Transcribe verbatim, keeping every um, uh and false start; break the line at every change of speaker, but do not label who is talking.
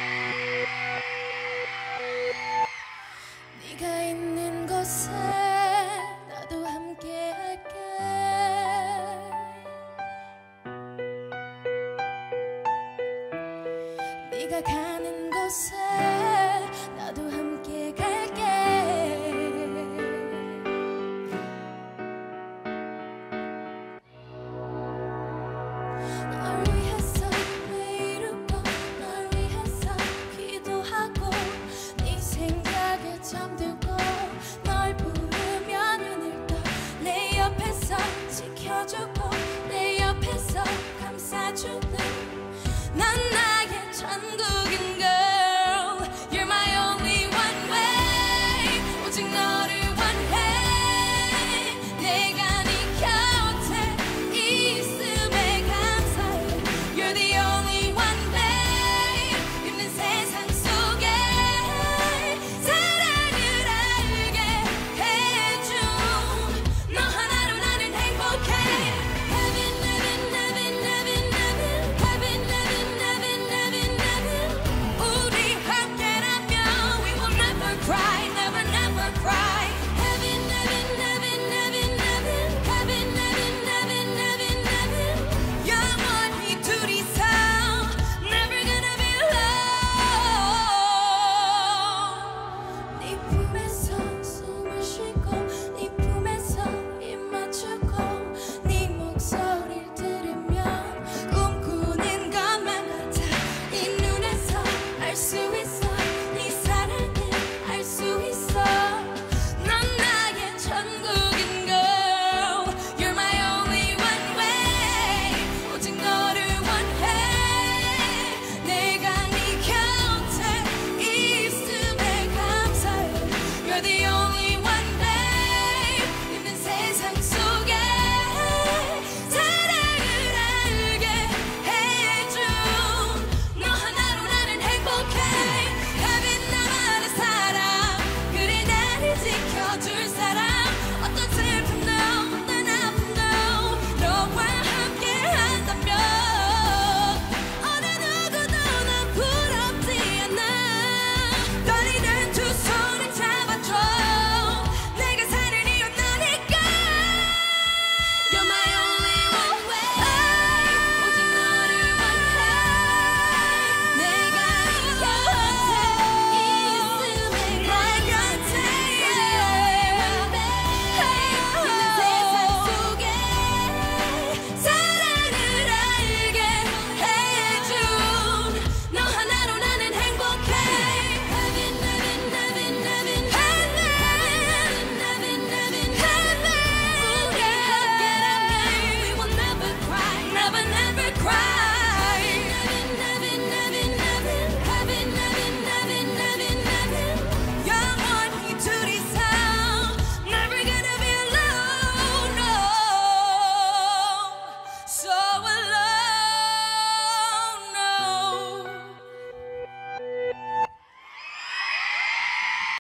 네가 있는 곳에 나도 함께 할게. 네가 가는 곳에 나도 함께 갈게. 널 위해서 이루고 널 위해서 기도하고 네 생각에 잠들고 널 부르면 눈을 떠 내 옆에서 지켜주고 내 옆에서 감싸주는 넌 나의 천국인 girl. You're my only one way. 오직 너를 원해. 내가 네 곁에 있음에 감사해. You're the only one babe. 있는 세상 속에 사랑을 알게 해줘. 너 하나로 나는 행복해. Heaven, heaven, heaven, heaven, heaven, heaven, heaven, heaven, heaven, heaven. 우리 함께라면 we will never cry, never, never cry. Heaven, heaven, heaven, heaven, heaven, heaven, heaven, heaven, heaven, heaven. 영원히 둘이서 never gonna be alone. 네 품에서 숨을 쉬고 네 품에서 입 맞추고 네 목소리를 들으면 꿈꾸는 것만 같아. 네 눈에서 알 수 있어